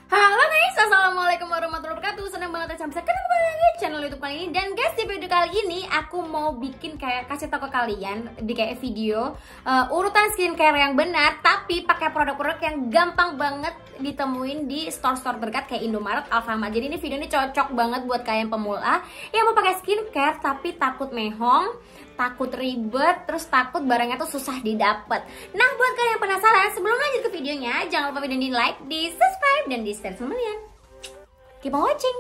Halo guys, assalamualaikum warahmatullahi wabarakatuh. Senang banget bisa ketemu lagi channel YouTube kali ini. Dan guys, di video kali ini aku mau bikin kasih tau ke kalian di video urutan skincare yang benar, tapi pakai produk-produk yang gampang banget ditemuin di store-store terdekat kayak Indomaret, Alfamart. Jadi ini video ini cocok banget buat kalian pemula yang mau pakai skincare tapi takut mehong, takut ribet, terus takut barangnya tuh susah didapat. Nah, buat kalian yang penasaran, sebelum lanjut ke videonya, jangan lupa video di like, di subscribe, dan di share sama kalian. Keep on watching.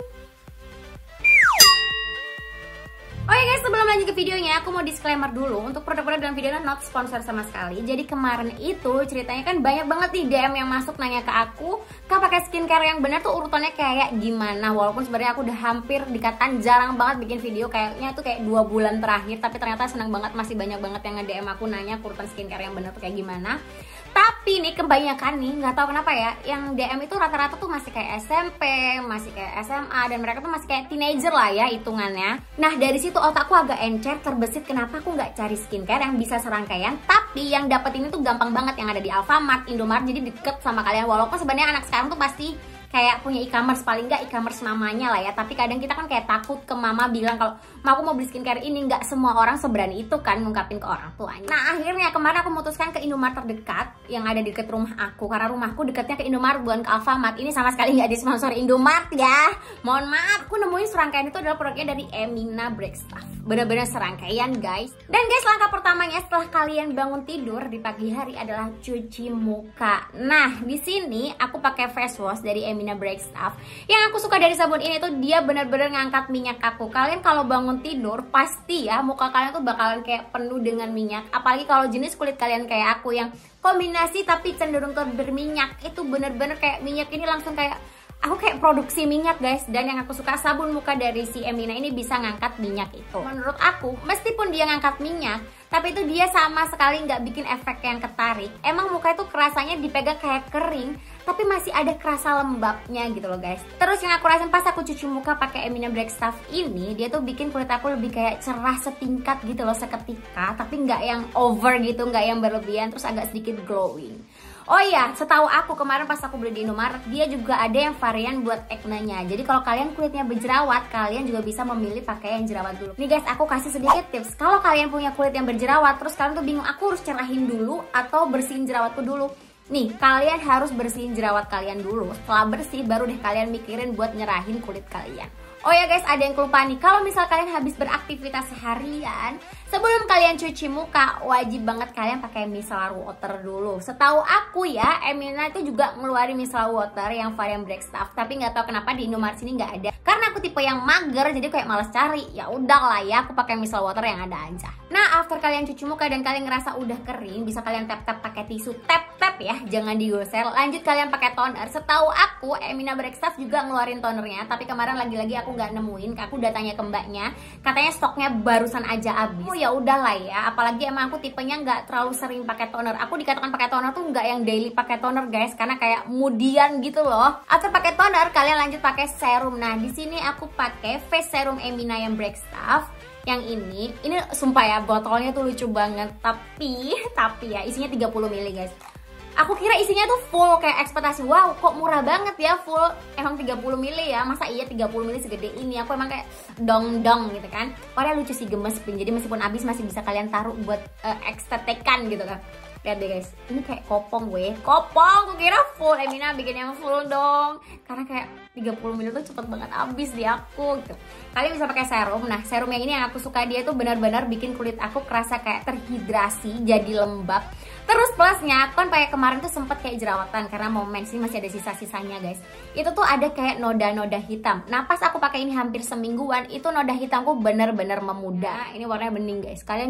Oke guys, sebelum lanjut ke videonya, aku mau disclaimer dulu. Untuk produk-produk dalam video ini not sponsor sama sekali. Jadi kemarin itu ceritanya kan banyak banget nih DM yang masuk nanya ke aku, Kak, pakai skincare yang benar tuh urutannya kayak gimana? Walaupun sebenarnya aku udah hampir dikatakan jarang banget bikin video, kayaknya tuh kayak 2 bulan terakhir. Tapi ternyata senang banget, masih banyak banget yang nge-DM aku nanya urutan skincare yang benar tuh kayak gimana. Tapi nih kebanyakan nih, nggak tahu kenapa ya, yang DM itu rata-rata tuh masih kayak SMP, masih kayak SMA, dan mereka tuh masih kayak teenager lah ya hitungannya. Nah, dari situ otakku agak encer, terbesit kenapa aku nggak cari skincare yang bisa serangkaian, tapi yang dapet ini tuh gampang banget, yang ada di Alfamart, Indomaret, jadi deket sama kalian. Walaupun sebenarnya anak sekarang tuh pasti kayak punya e-commerce, paling nggak e-commerce mamanya lah ya. Tapi kadang kita kan kayak takut ke mama bilang kalau aku mau beli skincare ini. Nggak semua orang seberani itu kan ngungkapin ke orang tuanya. Nah, akhirnya kemarin aku memutuskan ke Indomaret terdekat yang ada di deket rumah aku, karena rumahku dekatnya ke Indomaret bukan ke Alfamart. Ini sama sekali nggak disponsori Indomaret ya, mohon maaf. Aku nemuin serangkaian itu adalah produknya dari Emina Break Stuff, bener-bener serangkaian guys. Dan guys, langkah pertamanya setelah kalian bangun tidur di pagi hari adalah cuci muka. Nah, di sini aku pakai face wash dari Emina Break Stuff. Yang aku suka dari sabun ini tuh dia benar-benar ngangkat minyak aku. Kalian kalau bangun tidur pasti ya muka kalian tuh bakalan kayak penuh dengan minyak. Apalagi kalau jenis kulit kalian kayak aku yang kombinasi tapi cenderung ke berminyak, itu bener-bener kayak minyak ini langsung kayak aku kayak produksi minyak guys. Dan yang aku suka sabun muka dari si Emina ini bisa ngangkat minyak itu. Menurut aku, meskipun dia ngangkat minyak, tapi itu dia sama sekali nggak bikin efek yang ketarik. Emang muka itu kerasanya dipegang kayak kering, tapi masih ada kerasa lembabnya gitu loh guys. Terus yang aku rasain pas aku cuci muka pakai Emina Break Stuff ini, dia tuh bikin kulit aku lebih kayak cerah setingkat gitu loh seketika, tapi nggak yang over gitu, nggak yang berlebihan, terus agak sedikit glowing. Oh iya, setahu aku kemarin pas aku beli di Indomaret, dia juga ada yang varian buat acne-nya. Jadi kalau kalian kulitnya berjerawat, kalian juga bisa memilih pakai yang jerawat dulu. Nih guys, aku kasih sedikit tips. Kalau kalian punya kulit yang berjerawat, terus kalian tuh bingung, aku harus cerahin dulu atau bersihin jerawatku dulu. Nih, kalian harus bersihin jerawat kalian dulu. Setelah bersih, baru deh kalian mikirin buat nyerahin kulit kalian. Oh ya guys, ada yang kelupaan nih. Kalau misal kalian habis beraktivitas seharian, sebelum kalian cuci muka, wajib banget kalian pakai micellar water dulu. Setahu aku ya, Emina itu juga ngeluarin micellar water yang varian Break Stuff. Tapi nggak tahu kenapa di Indomaret sini nggak ada. Karena aku tipe yang mager, jadi kayak males cari. Ya udah lah ya, aku pakai micellar water yang ada aja. Nah, after kalian cuci muka dan kalian ngerasa udah kering, bisa kalian tap-tap pakai tisu. Tap-tap ya, jangan digosel. Lanjut kalian pakai toner. Setahu aku, Emina Break Stuff juga ngeluarin tonernya. Tapi kemarin lagi-lagi aku nggak nemuin. Aku udah tanya ke mbaknya, katanya stoknya barusan aja habis. Oh ya udahlah ya, apalagi emang aku tipenya nggak terlalu sering pakai toner. Aku dikatakan pakai toner tuh nggak yang daily pakai toner guys, karena kayak mudian gitu loh. After pakai toner, kalian lanjut pakai serum. Nah, di sini aku pakai face serum Emina yang Break Stuff. Yang ini sumpah ya, botolnya tuh lucu banget. Tapi ya isinya 30 ml guys. Aku kira isinya tuh full, kayak ekspektasi, wow kok murah banget ya, full emang 30 ml ya, masa iya 30 ml segede ini. Aku emang kayak dong gitu kan. Padahal lucu sih, gemes pin, jadi meskipun habis masih bisa kalian taruh buat estetekan gitu kan. Lihat deh guys, ini kayak kopong kopong, aku kira full. Emina bikin yang full dong, karena kayak 30 ml tuh cepet banget habis di aku gitu. Kalian bisa pakai serum. Nah, serum yang ini yang aku suka, dia tuh benar-benar bikin kulit aku kerasa kayak terhidrasi, jadi lembab. Terus plusnya, aku kan pakai kemarin tuh sempet kayak jerawatan karena momen sih masih ada sisa-sisanya guys. Itu tuh ada kayak noda-noda hitam. Nah, pas aku pakai ini hampir semingguan, itu noda hitamku bener-bener memudar. Nah, ini warnanya bening guys. Kalian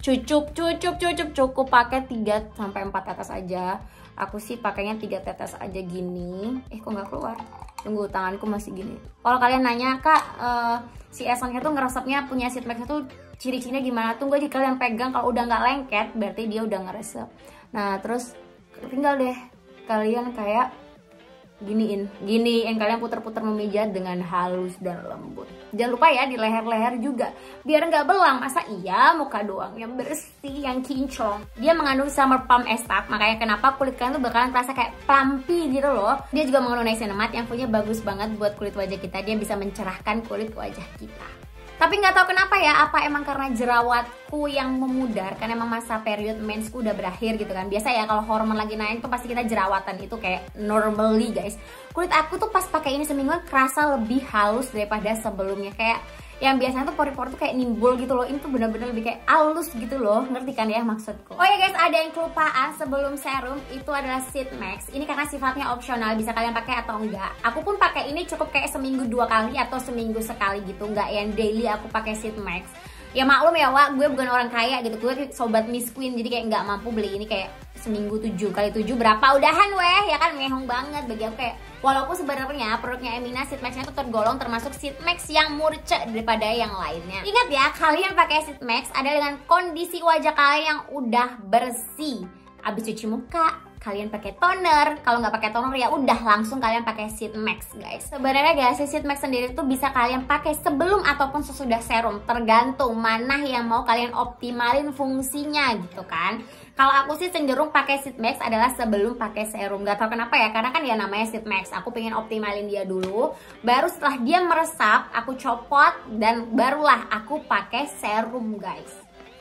cukup pakai 3-4 tetes aja. Aku sih pakainya 3 tetes aja gini. Kok nggak keluar? Tunggu, tanganku masih gini. Kalau kalian nanya, Kak, si essence-nya tuh ngeresepnya punya sheet mask-nya tuh ciri-cirinya gimana? Tunggu aja kalian pegang, kalau udah nggak lengket berarti dia udah ngeresep. Nah, terus tinggal deh kalian kayak giniin kalian puter-puter memijat dengan halus dan lembut. Jangan lupa ya di leher-leher juga biar nggak belang. Masa iya muka doang yang bersih, yang kinclong. Dia mengandung summer plum extract, makanya kenapa kulit kalian tuh bakalan terasa kayak plumpy gitu loh. Dia juga mengandung niacinamide yang punya bagus banget buat kulit wajah kita. Dia bisa mencerahkan kulit wajah kita. Tapi nggak tahu kenapa ya, apa emang karena jerawatku yang memudar, karena emang masa period mensku udah berakhir gitu kan. Biasa ya kalau hormon lagi naik tuh pasti kita jerawatan, itu kayak normally guys. Kulit aku tuh pas pakai ini semingguan kerasa lebih halus daripada sebelumnya. Kayak yang biasanya tuh pori-pori tuh kayak nimbul gitu loh, ini tuh bener-bener lebih kayak halus gitu loh, ngerti kan ya maksudku. Oh ya guys, ada yang kelupaan sebelum serum, itu adalah Sheet Mask. Ini karena sifatnya opsional, bisa kalian pakai atau enggak. Aku pun pakai ini cukup kayak seminggu 2 kali atau seminggu sekali gitu, nggak yang daily aku pakai Sheet Mask. Ya maklum ya Wak, gue bukan orang kaya gitu, gue sobat Miss Queen, jadi kayak nggak mampu beli ini. Kayak seminggu 7 kali 7 berapa udahan weh, ya kan mehong banget bagi aku. Kayak walaupun sebenarnya produknya Emina Sheet Mask itu tergolong termasuk Sheet Mask yang murce daripada yang lainnya. Ingat ya, kalian pakai Sheet Mask ada dengan kondisi wajah kalian yang udah bersih. Abis cuci muka, kalian pakai toner. Kalau nggak pakai toner ya udah langsung kalian pakai Sheet Mask guys. Sebenarnya guys, Sheet Mask sendiri tuh bisa kalian pakai sebelum ataupun sesudah serum, tergantung mana yang mau kalian optimalin fungsinya gitu kan. Kalau aku sih cenderung pakai Sheet Mask adalah sebelum pakai serum. Gak tau kenapa ya, karena kan ya namanya Sheet Mask. Aku pengen optimalin dia dulu, baru setelah dia meresap aku copot dan barulah aku pakai serum guys.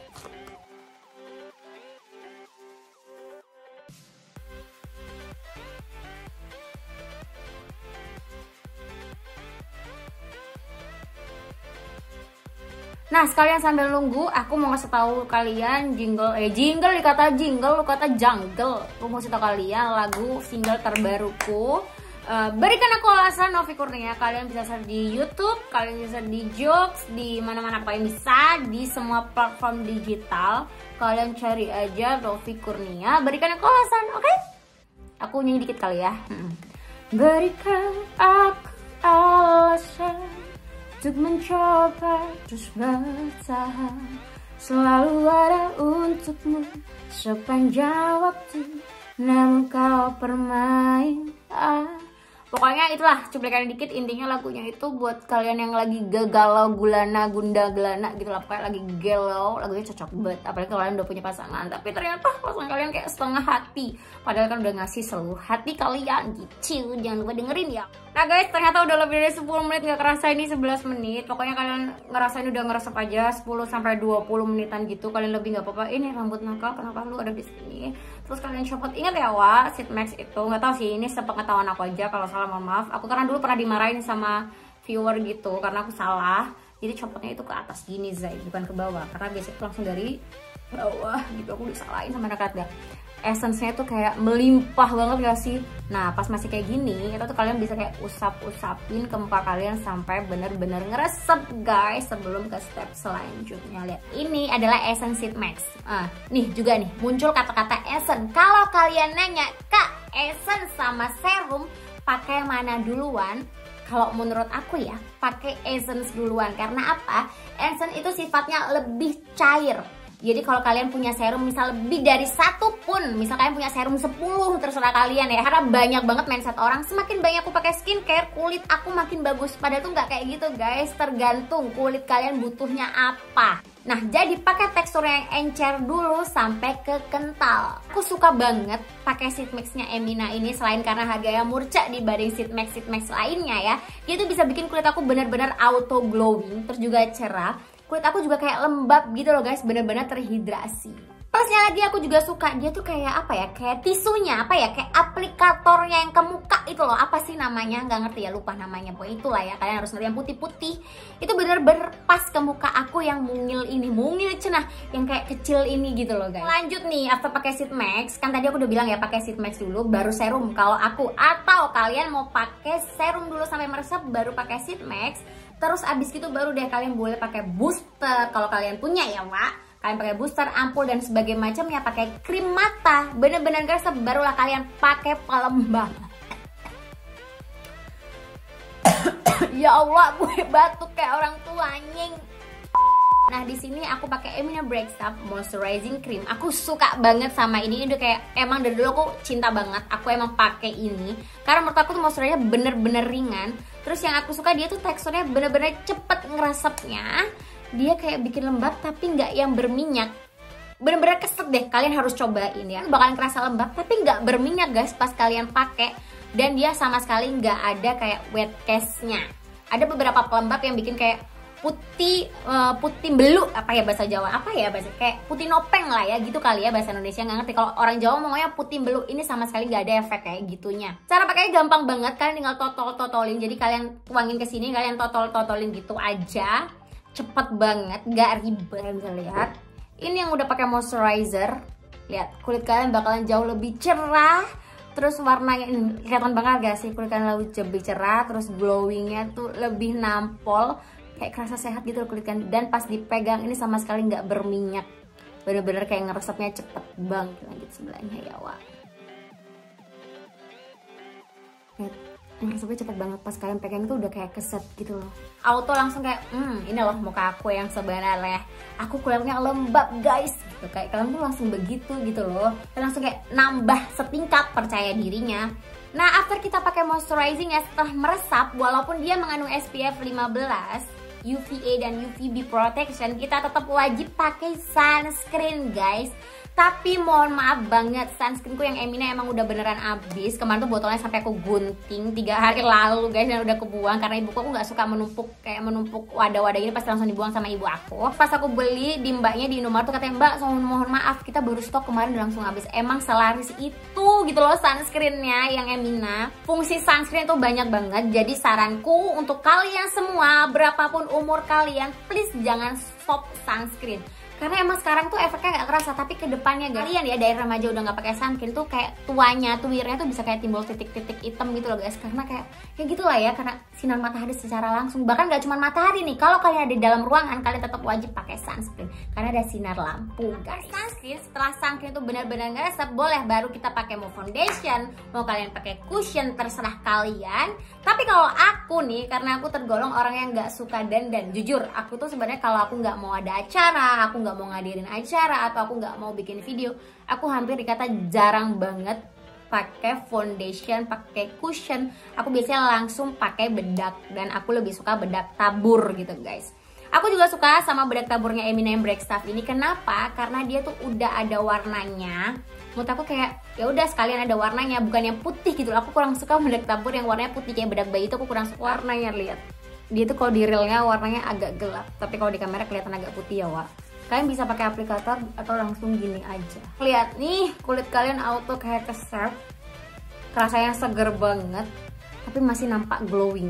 Nah, sekalian sambil nunggu, aku mau ngasih tahu kalian jingle dikata jingle, lu kata jungle. Aku mau kasih tahu kalian lagu single terbaruku. Berikan Aku Alasan, Novi Kurnia. Kalian bisa search di YouTube, kalian bisa di Joox, di mana-mana kalian bisa, di semua platform digital. Kalian cari aja Novi Kurnia, Berikan Aku Alasan, oke? Aku nyanyi dikit kali ya. Berikan aku alasan untuk mencoba terus bertahan, selalu ada untukmu sepanjang waktu, namun kau permainan. Pokoknya itulah cuplikan dikit, intinya lagunya itu buat kalian yang lagi galau gulana gunda gelana gitu lah, pokoknya lagi galau, lagunya cocok banget. Apalagi kalau kalian udah punya pasangan tapi ternyata pasangan kalian kayak setengah hati, padahal kan udah ngasih seluruh hati kalian gitu. Jangan lupa dengerin ya. Nah guys, ternyata udah lebih dari 10 menit, gak kerasa ini 11 menit. Pokoknya kalian ngerasain udah ngeresep aja 10-20 menitan gitu. Kalian lebih gak apa-apa. Ini rambut nakal, kenapa lu ada di sini? Terus kalian copot. Ingat ya Wak, Sheet Mask itu nggak tahu sih, ini sepengetahuan aku aja. Kalau salah mohon maaf. Aku karena dulu pernah dimarahin sama viewer gitu karena aku salah. Jadi copotnya itu ke atas gini Zai, bukan ke bawah. Karena biasanya itu langsung dari bawah gitu. Aku disalahin sama anak-anak. Essence-nya tuh kayak melimpah banget gak sih? Nah pas masih kayak gini, itu tuh kalian bisa kayak usap-usapin ke muka kalian sampai bener-bener ngeresep guys, sebelum ke step selanjutnya. Lihat, ini adalah Essence Sheet Mask. Nih juga nih muncul kata-kata Essence. Kalau kalian nanya, Kak, Essence sama serum pakai mana duluan? Kalau menurut aku ya, pakai Essence duluan. Karena apa? Essence itu sifatnya lebih cair. Jadi kalau kalian punya serum misal lebih dari 1 pun, misal kalian punya serum 10, terserah kalian ya. Karena banyak banget mindset orang, semakin banyak aku pakai skincare, kulit aku makin bagus. Padahal tuh nggak kayak gitu guys, tergantung kulit kalian butuhnya apa. Nah jadi pakai tekstur yang encer dulu sampai ke kental. Aku suka banget pakai Sheet Mask-nya Emina ini, selain karena harganya murca dibanding Sheet Mask lainnya ya. Dia tuh bisa bikin kulit aku benar-benar auto glowing, terus juga cerah. Kulit aku juga kayak lembab gitu loh guys, bener-bener terhidrasi. Plusnya lagi aku juga suka, dia tuh kayak apa ya, kayak tisunya, apa ya, kayak aplikatornya yang ke muka itu loh. Apa sih namanya, nggak ngerti ya, lupa namanya. Pokoknya itulah ya, kalian harus ngerti yang putih-putih. Itu bener-bener pas ke muka aku yang mungil ini, mungil cenah, yang kayak kecil ini gitu loh guys. Lanjut nih, after pakai Sheet Mask, kan tadi aku udah bilang ya pakai Sheet Mask dulu, baru serum kalau aku. Atau kalian mau pakai serum dulu sampai meresap, baru pakai Sheet Mask. Terus abis itu baru deh kalian boleh pakai booster kalau kalian punya ya Wak. Kalian pakai booster, ampul dan sebagainya macam ya, pakai krim mata. Bener-bener guys, barulah kalian pakai pelembab. Ya Allah, gue batuk kayak orang tua anjing. Nah di sini aku pakai Emina Breakstuff Moisturizing Cream. Aku suka banget sama ini. Udah kayak emang dari dulu aku cinta banget. Aku emang pakai ini karena menurut aku tuh moisturizernya bener-bener ringan. Terus yang aku suka dia tuh teksturnya bener-bener cepet ngeresepnya. Dia kayak bikin lembab tapi nggak yang berminyak. Bener-bener keset deh. Kalian harus cobain ya. Bakalan kerasa lembab tapi nggak berminyak guys pas kalian pakai. Dan dia sama sekali nggak ada kayak wet cast-nya. Ada beberapa pelembab yang bikin kayak putih belu, apa ya bahasa Jawa, apa ya bahasa kayak putih nopeng lah ya gitu kali ya bahasa Indonesia, nggak ngerti. Kalau orang Jawa ngomongnya putih belu, ini sama sekali nggak ada efek kayak gitunya. Cara pakainya gampang banget, kalian tinggal totolin. Jadi kalian tuangin ke sini, kalian totolin gitu aja, cepet banget, nggak ribet. Kalian bisa lihat ini yang udah pakai moisturizer, lihat kulit kalian bakalan jauh lebih cerah. Terus warnanya ini kelihatan banget gak sih, kulit kalian lebih cerah, terus glowingnya tuh lebih nampol. Kayak kerasa sehat gitu loh kulit kan. Dan pas dipegang ini sama sekali nggak berminyak. Bener-bener kayak ngeresepnya cepet banget. Lanjut sebelahnya ya Wak. Ngeresepnya cepet banget. Pas kalian pegang itu udah kayak keset gitu loh. Auto langsung kayak ini loh muka aku yang sebenarnya. Aku kulitnya lembab guys gitu. Kayak kalian tuh langsung begitu gitu loh. Kalian langsung kayak nambah setingkat percaya dirinya. Nah after kita pakai moisturizing ya, setelah meresap, walaupun dia mengandung SPF 15, UVA dan UVB protection, kita tetap wajib pakai sunscreen guys. Tapi mohon maaf banget, sunscreenku yang Emina emang udah beneran habis. Kemarin tuh botolnya sampai aku gunting 3 hari lalu guys, dan udah kebuang karena ibuku aku nggak suka menumpuk wadah-wadah ini, pasti langsung dibuang sama ibu aku. Pas aku beli di mbaknya di Indomaret tuh katanya, "Mbak, mohon maaf kita baru stok kemarin dan langsung habis." Emang selaris itu gitu loh sunscreennya yang Emina. Fungsi sunscreen itu banyak banget. Jadi saranku untuk kalian semua, berapapun umur kalian, please jangan stop sunscreen. Karena emang sekarang tuh efeknya nggak kerasa, tapi ke depannya kalian ya dari remaja udah nggak pakai sunscreen tuh kayak tuwirnya tuh bisa kayak timbul titik-titik hitam gitu loh guys. Karena kayak gitulah ya, karena sinar matahari secara langsung. Bahkan nggak cuma matahari nih, kalau kalian ada di dalam ruangan kalian tetap wajib pakai sunscreen karena ada sinar lampu guys. Sunscreen, setelah sunscreen tuh benar-benar ngeresep, boleh baru kita pakai mau foundation, mau kalian pakai cushion, terserah kalian. Tapi kalau aku nih, karena aku tergolong orang yang nggak suka dandan, jujur aku tuh sebenarnya kalau aku nggak mau ada acara, aku nggak mau ngadirin acara, atau aku nggak mau bikin video, aku hampir dikata jarang banget pakai foundation, pakai cushion. Aku biasanya langsung pakai bedak, dan aku lebih suka bedak tabur gitu guys. Aku juga suka sama bedak taburnya Emina Breakstuff ini. Kenapa? Karena dia tuh udah ada warnanya. Menurut aku kayak ya udah sekalian ada warnanya, bukan yang putih gitu. Aku kurang suka bedak tabur yang warnanya putih kayak bedak bayi itu, aku kurang suka warnanya. Lihat, dia tuh kalau di realnya warnanya agak gelap, tapi kalau di kamera kelihatan agak putih ya Wak. Kalian bisa pakai aplikator atau langsung gini aja. Lihat nih, kulit kalian auto kayak keserve. Rasanya seger banget, tapi masih nampak glowing.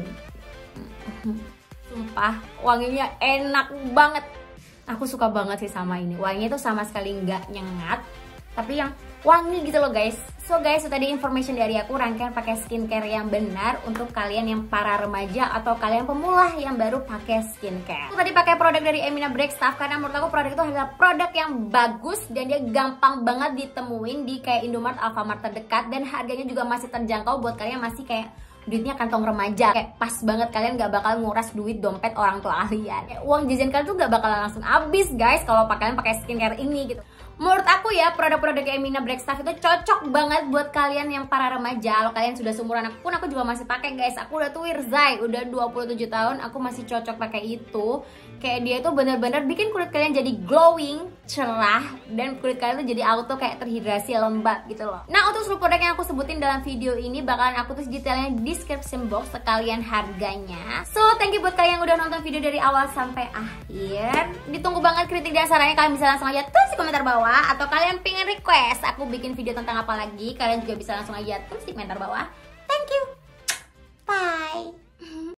Sumpah, wanginya enak banget. Aku suka banget sih sama ini. Wanginya tuh sama sekali nggak nyengat, tapi yang wangi gitu loh guys. So guys, itu tadi information dari aku, rangkaian pakai skincare yang benar untuk kalian yang para remaja atau kalian pemula yang baru pakai skincare. Aku tadi pakai produk dari Emina Breakstuff karena menurut aku produk itu adalah produk yang bagus dan dia gampang banget ditemuin di kayak Indomaret, Alfamart terdekat, dan harganya juga masih terjangkau buat kalian masih kayak duitnya kantong remaja. Kayak pas banget, kalian gak bakal nguras duit dompet orang tua kalian. Uang jajan kalian tuh gak bakalan langsung habis guys kalau kalian pakai skincare ini gitu. Menurut aku ya, produk-produk Emina Breakstuff itu cocok banget buat kalian yang para remaja. Kalau kalian sudah seumuran aku pun, aku juga masih pakai guys. Aku udah tuir Zai, udah 27 tahun, aku masih cocok pakai itu. Kayak dia itu bener-bener bikin kulit kalian jadi glowing, cerah, dan kulit kalian tuh jadi auto kayak terhidrasi, lembab gitu loh. Nah, untuk seluruh produk yang aku sebutin dalam video ini bakalan aku tulis detailnya di description box sekalian harganya. So, thank you buat kalian yang udah nonton video dari awal sampai akhir. Ditunggu banget kritik dan sarannya, kalian bisa langsung aja tulis di komentar bawah. Atau kalian pengen request aku bikin video tentang apa lagi, kalian juga bisa langsung aja tulis di komentar bawah. Thank you. Bye.